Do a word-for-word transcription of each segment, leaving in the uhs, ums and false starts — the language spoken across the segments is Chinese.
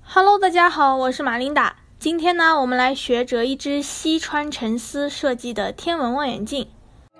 Hello， 大家好，我是马琳达。今天呢，我们来学折一只西川成司设计的天文望远镜。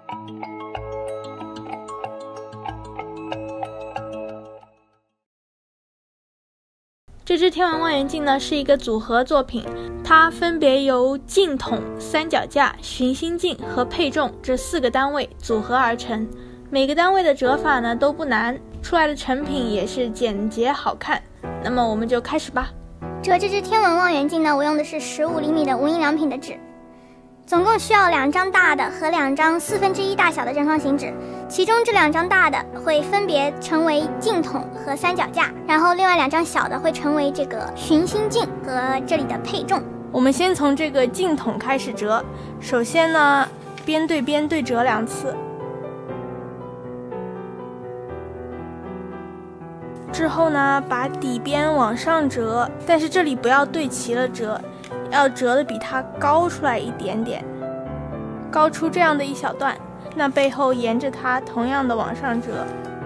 这只天文望远镜呢是一个组合作品，它分别由镜筒、三脚架、寻星镜和配重这四个单位组合而成。每个单位的折法呢都不难，出来的成品也是简洁好看。那么我们就开始吧。 折这只天文望远镜呢，我用的是十五厘米的无印良品的纸，总共需要两张大的和两张四分之一大小的正方形纸，其中这两张大的会分别成为镜筒和三脚架，然后另外两张小的会成为这个寻星镜和这里的配重。 我们先从这个镜筒开始折，首先呢，边对边对折两次。之后呢，把底边往上折，但是这里不要对齐了折，要折的比它高出来一点点，高出这样的一小段，那背后沿着它同样的往上折。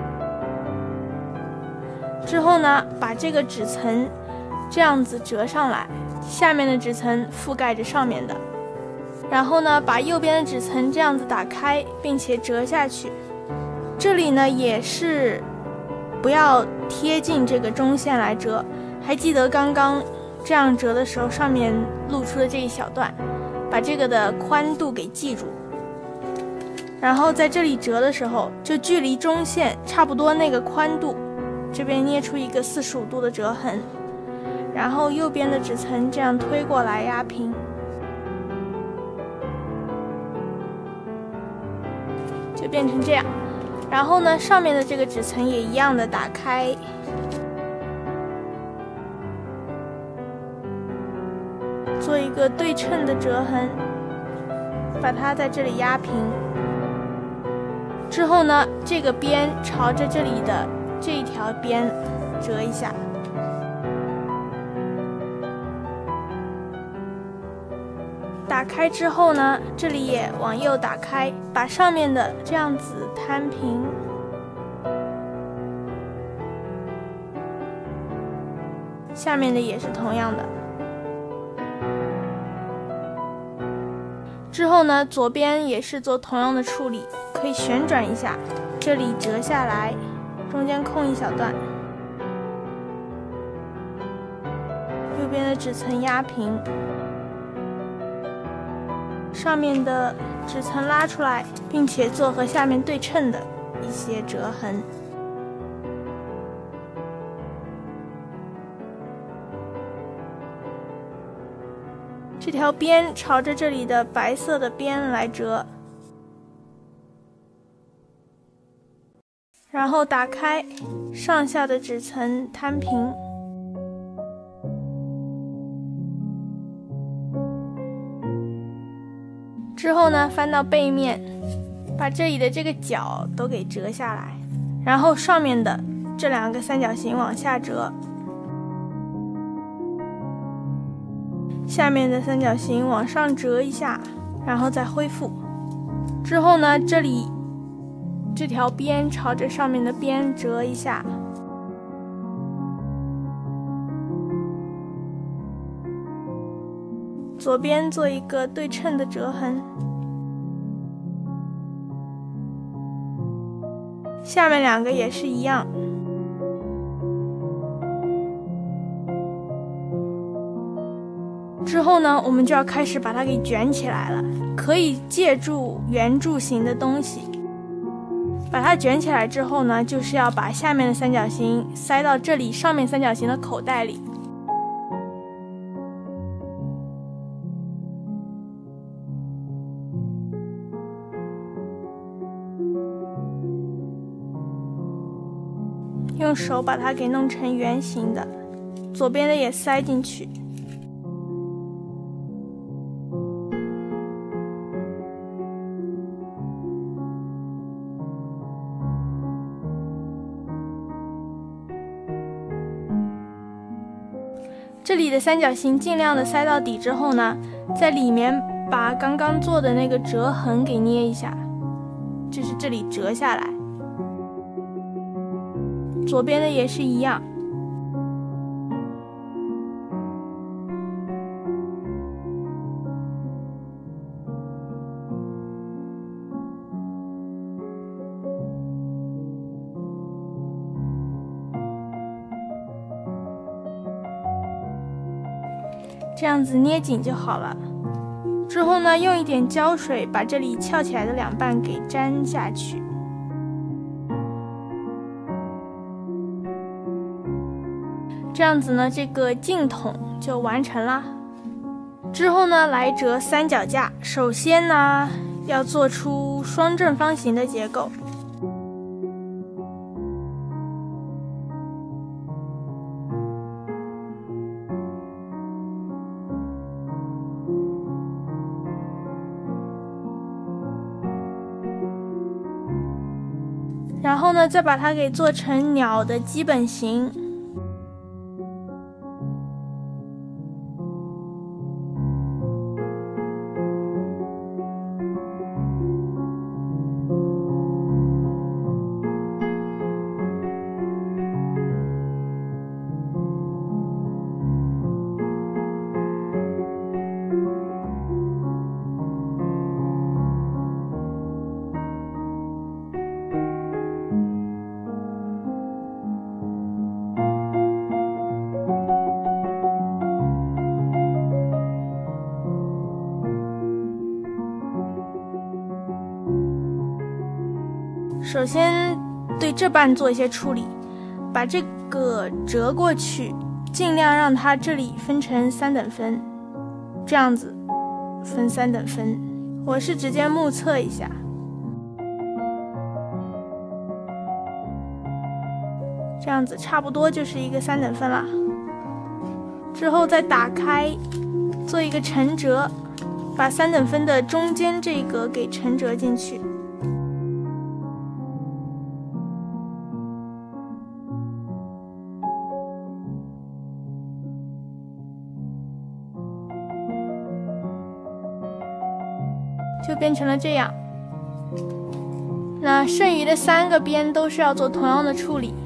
之后呢，把这个纸层这样子折上来，下面的纸层覆盖着上面的，然后呢，把右边的纸层这样子打开，并且折下去。这里呢也是不要贴近这个中线来折，还记得刚刚这样折的时候上面露出的这一小段，把这个的宽度给记住。然后在这里折的时候，就距离中线差不多那个宽度，这边捏出一个四十五度的折痕，然后右边的纸层这样推过来压平，就变成这样。然后呢，上面的这个纸层也一样的打开，做一个对称的折痕，把它在这里压平。之后呢，这个边朝着这里的这一条边折一下，打开之后呢，这里也往右打开，把上面的这样子摊平，下面的也是同样的。之后呢，左边也是做同样的处理，可以旋转一下，这里折下来，中间空一小段，右边的纸层压平，上面的纸层拉出来，并且做和下面对称的一些折痕。这条边朝着这里的白色的边来折，然后打开，上下的纸层摊平。之后呢，翻到背面，把这里的这个角都给折下来，然后上面的这两个三角形往下折，下面的三角形往上折一下，然后再恢复。之后呢，这里这条边朝着上面的边折一下，左边做一个对称的折痕，下面两个也是一样。之后呢，我们就要开始把它给卷起来了，可以借助圆柱形的东西。把它卷起来之后呢，就是要把下面的三角形塞到这里上面三角形的口袋里。用手把它给弄成圆形的，左边的也塞进去。这里的三角形尽量的塞到底之后呢，在里面把刚刚做的那个折痕给捏一下，就是这里折下来。左边的也是一样。 这样子捏紧就好了。之后呢，用一点胶水把这里翘起来的两半给粘下去。这样子呢，这个镜筒就完成了。之后呢，来折三脚架。首先呢，要做出双正方形的结构。然后呢，再把它给做成鸟的基本形。首先对这半做一些处理，把这个折过去，尽量让它这里分成三等分，这样子分三等分。我是直接目测一下，这样子差不多就是一个三等分了。之后再打开，做一个承折，把三等分的中间这一格给承折进去。就变成了这样。那剩余的三个边都是要做同样的处理。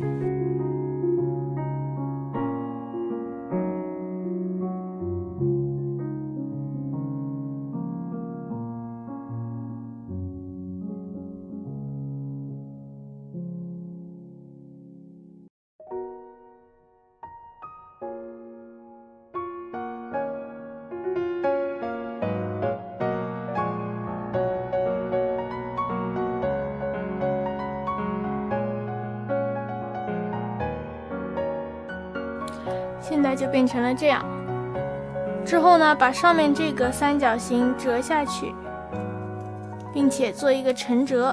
现在就变成了这样。之后呢，把上面这个三角形折下去，并且做一个承折，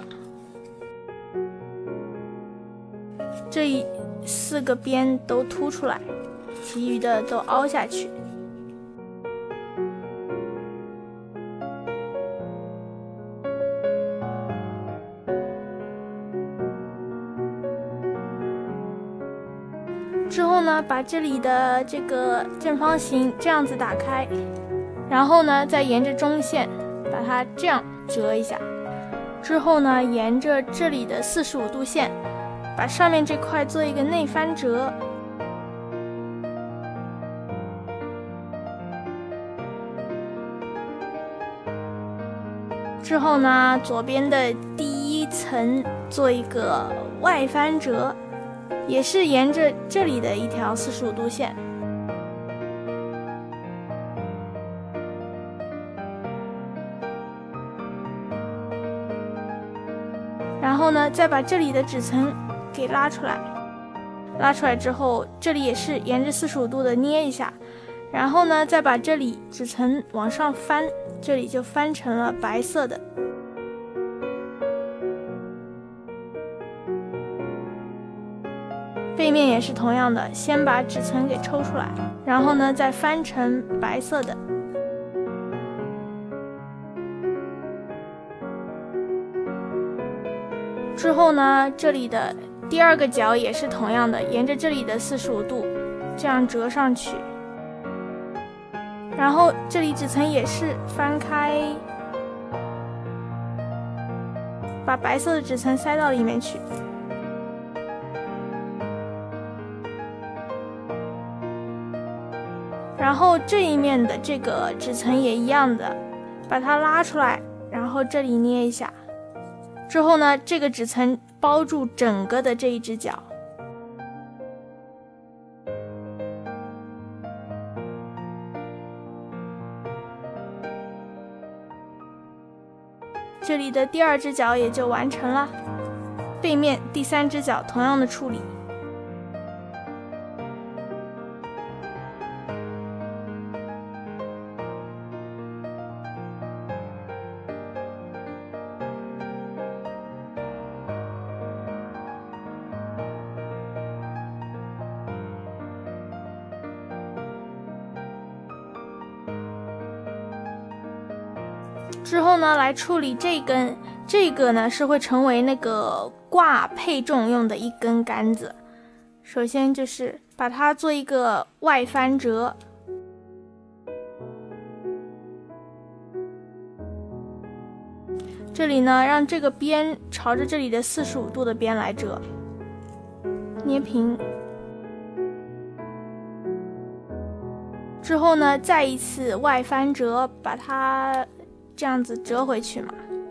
这四个边都凸出来，其余的都凹下去。之后呢，把这里的这个正方形这样子打开，然后呢，再沿着中线把它这样折一下。之后呢，沿着这里的四十五度线，把上面这块做一个内翻折。之后呢，左边的第一层做一个外翻折。也是沿着这里的一条四十五度线，然后呢，再把这里的纸层给拉出来，拉出来之后，这里也是沿着四十五度的捏一下，然后呢，再把这里纸层往上翻，这里就翻成了白色的。背面也是同样的，先把纸层给抽出来，然后呢再翻成白色的。之后呢，这里的第二个角也是同样的，沿着这里的四十五度这样折上去，然后这里纸层也是翻开，把白色的纸层塞到里面去。然后这一面的这个纸层也一样的，把它拉出来，然后这里捏一下。之后呢，这个纸层包住整个的这一只脚。 这里的第二只脚也就完成了。背面第三只脚同样的处理。之后呢，来处理这根，这个呢是会成为那个挂配重用的一根杆子。首先就是把它做一个外翻折，这里呢让这个边朝着这里的四十五度的边来折，捏平。之后呢，再一次外翻折，把它这样子折回去嘛。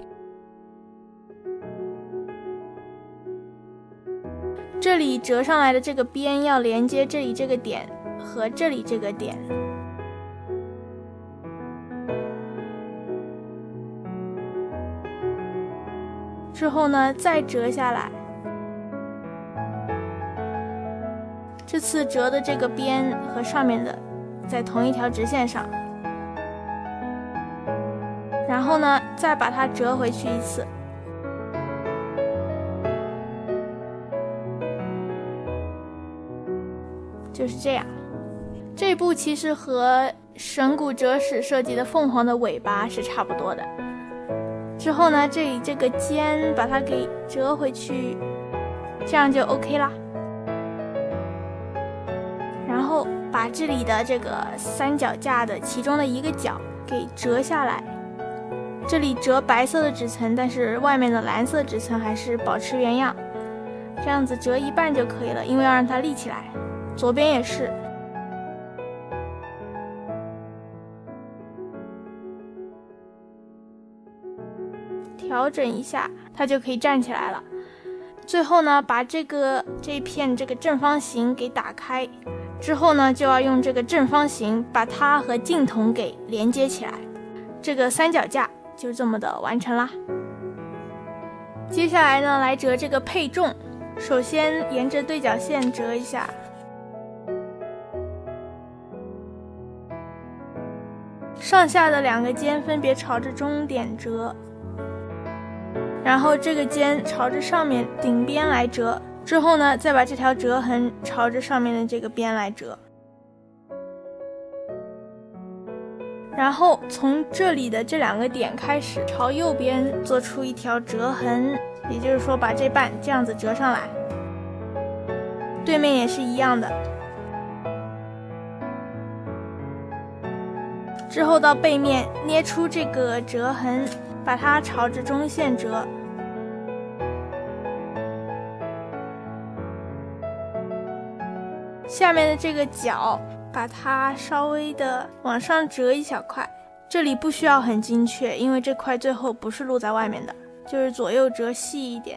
这里折上来的这个边要连接这里这个点和这里这个点。之后呢，再折下来。这次折的这个边和上面的在同一条直线上。然后呢，再把它折回去一次。就是这样。这一步其实和神谷哲史设计的凤凰的尾巴是差不多的。之后呢，这里这个尖把它给折回去，这样就 OK 啦。然后把这里的这个三脚架的其中的一个角给折下来。这里折白色的纸层，但是外面的蓝色纸层还是保持原样，这样子折一半就可以了，因为要让它立起来。左边也是。调整一下，它就可以站起来了。最后呢，把这个这一片这个正方形给打开，之后呢，就要用这个正方形把它和镜筒给连接起来。这个三脚架就这么的完成啦。接下来呢，来折这个配重。首先沿着对角线折一下。上下的两个尖分别朝着中点折，然后这个尖朝着上面顶边来折，之后呢，再把这条折痕朝着上面的这个边来折，然后从这里的这两个点开始朝右边做出一条折痕，也就是说把这半这样子折上来，对面也是一样的。之后到背面捏出这个折痕，把它朝着中线折。下面的这个角，把它稍微的往上折一小块，这里不需要很精确，因为这块最后不是露在外面的，就是左右折细一点。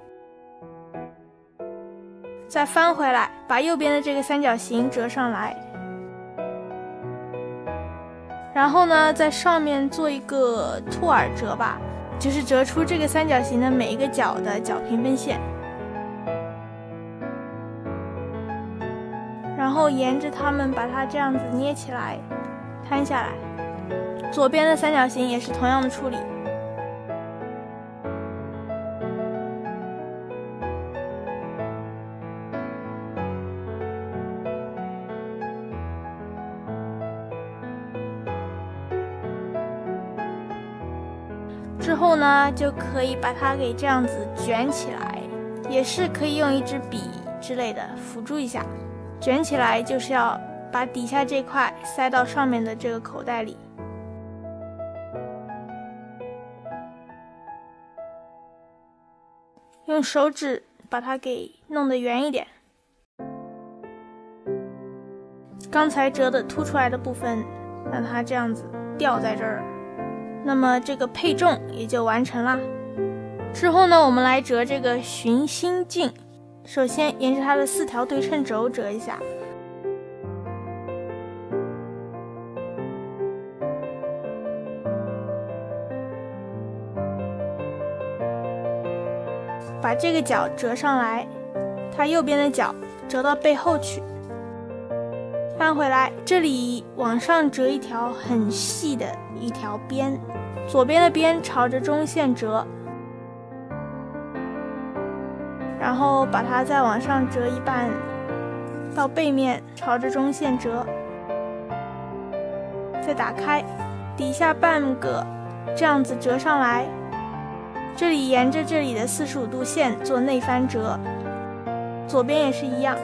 再翻回来，把右边的这个三角形折上来。然后呢，在上面做一个兔耳折吧，就是折出这个三角形的每一个角的角平分线，然后沿着它们把它这样子捏起来，摊下来。左边的三角形也是同样的处理。之后呢，就可以把它给这样子卷起来，也是可以用一支笔之类的辅助一下。卷起来就是要把底下这块塞到上面的这个口袋里。用手指把它给弄得圆一点。刚才折的凸出来的部分，让它这样子吊在这儿。那么这个配重也就完成啦。之后呢，我们来折这个寻心镜。首先沿着它的四条对称轴折一下， 把这个角折上来，它右边的角折到背后去，翻回来，这里往上折一条很细的一条边，左边的边朝着中线折，然后把它再往上折一半，到背面朝着中线折，再打开，底下半个这样子折上来，这里沿着这里的四十五度线做内翻折，左边也是一样，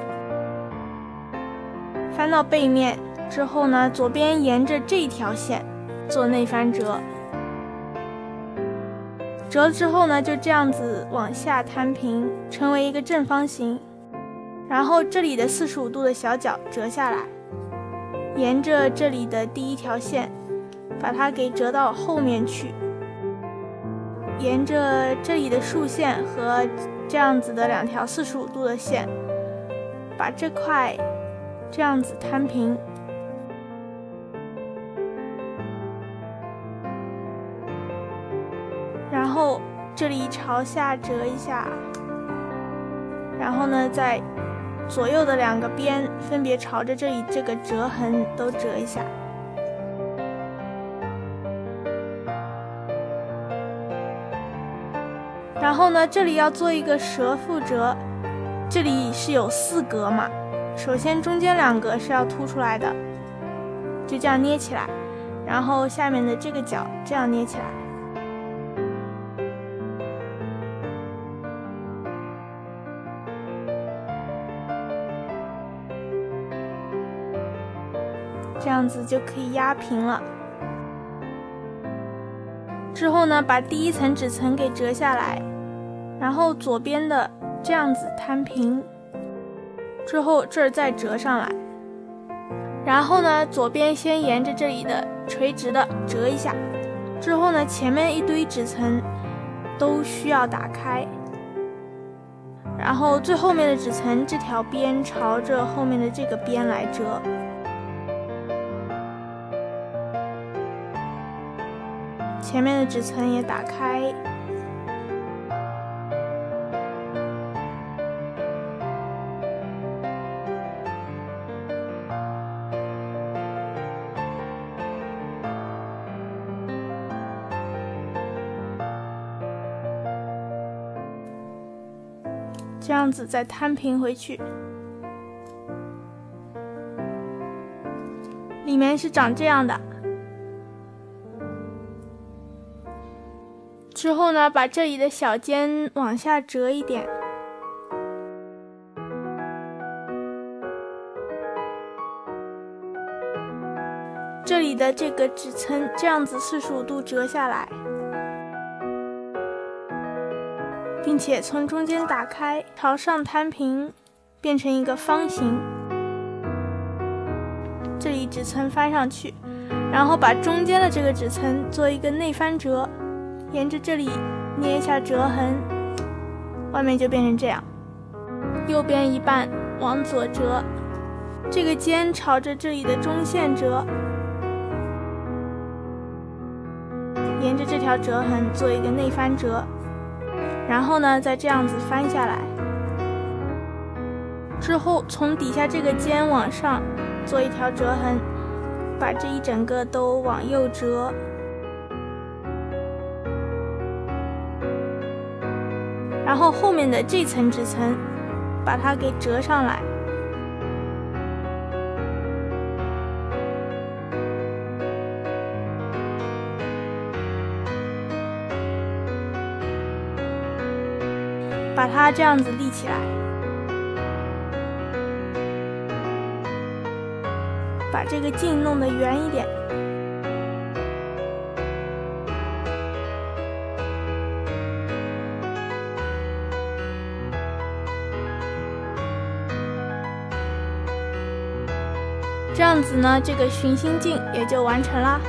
翻到背面之后呢，左边沿着这条线做内翻折，折了之后呢，就这样子往下摊平，成为一个正方形。然后这里的四十五度的小角折下来，沿着这里的第一条线，把它给折到后面去，沿着这里的竖线和这样子的两条四十五度的线，把这块这样子摊平。然后这里朝下折一下，然后呢，在左右的两个边分别朝着这里这个折痕都折一下。然后呢，这里要做一个折复折，这里是有四格嘛，首先中间两格是要凸出来的，就这样捏起来，然后下面的这个角这样捏起来。这样子就可以压平了。之后呢，把第一层纸层给折下来，然后左边的这样子摊平，之后这儿再折上来，然后呢，左边先沿着这里的垂直的折一下，之后呢，前面一堆纸层都需要打开，然后最后面的纸层这条边朝着后面的这个边来折。前面的纸层也打开，这样子再摊平回去，里面是长这样的。之后呢，把这里的小尖往下折一点，这里的这个纸层这样子四十五度折下来，并且从中间打开，朝上摊平，变成一个方形。这里纸层翻上去，然后把中间的这个纸层做一个内翻折，沿着这里捏一下折痕，外面就变成这样。右边一半往左折，这个尖朝着这里的中线折，沿着这条折痕做一个内翻折，然后呢，再这样子翻下来，之后从底下这个尖往上做一条折痕，把这一整个都往右折。然后后面的这层纸层把它给折上来，把它这样子立起来，把这个镜弄得圆一点。这样子呢，这个寻心镜也就完成啦。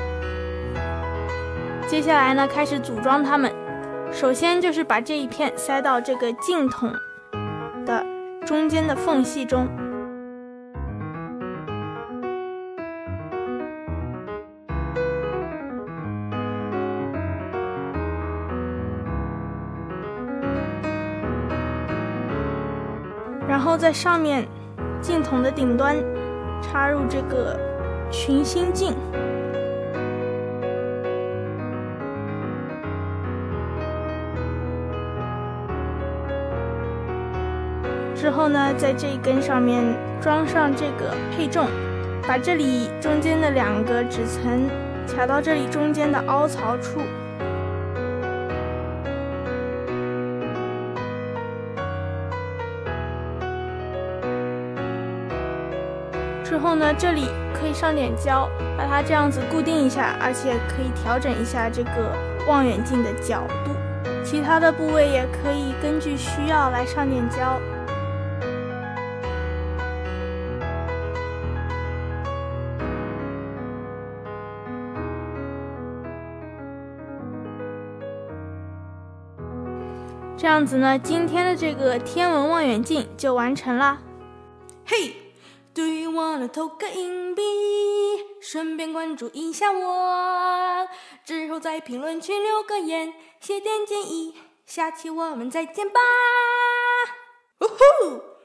接下来呢，开始组装它们。首先就是把这一片塞到这个镜筒的中间的缝隙中， 然后在上面镜筒的顶端插入这个群星镜。之后呢，在这一根上面装上这个配重，把这里中间的两个纸层卡到这里中间的凹槽处。之后呢，这里可以上点胶，把它这样子固定一下，而且可以调整一下这个望远镜的角度。其他的部位也可以根据需要来上点胶。这样子呢，今天的这个天文望远镜就完成啦。 嘿，对于我的投个硬币，顺便关注一下我，之后在评论区留个言，写点建议，下期我们再见吧。呜呼！